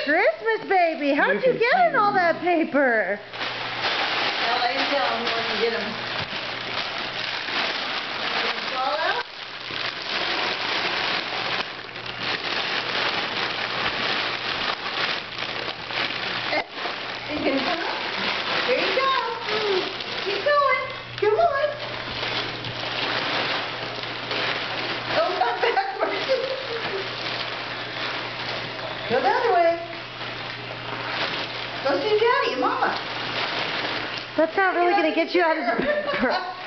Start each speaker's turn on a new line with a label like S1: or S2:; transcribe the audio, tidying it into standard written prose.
S1: Christmas, baby. How'd you get in all that paper?
S2: I'll lay him down when you get him. Fall out? Here you go. Keep going. Come on. Don't come backwards. Go the other way. Go see Daddy and Mama.
S1: That's not really going to get you out of the paper.